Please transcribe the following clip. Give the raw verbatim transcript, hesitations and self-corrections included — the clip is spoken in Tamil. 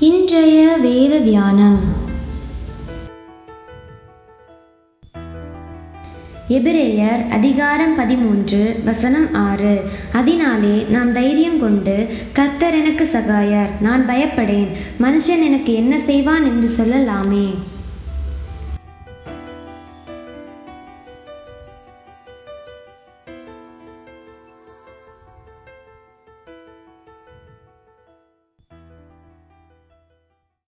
இன்றைய வேத தியானம் எபிரேயர் அதிகாரம் பதிமூன்று வசனம் ஆறு. அதனாலே நாம் தைரியம் கொண்டு, கர்த்தர் எனக்கு சகாயர், நான் பயப்படேன், மனுஷன் எனக்கு என்ன செய்வான் என்று சொல்லலாமே.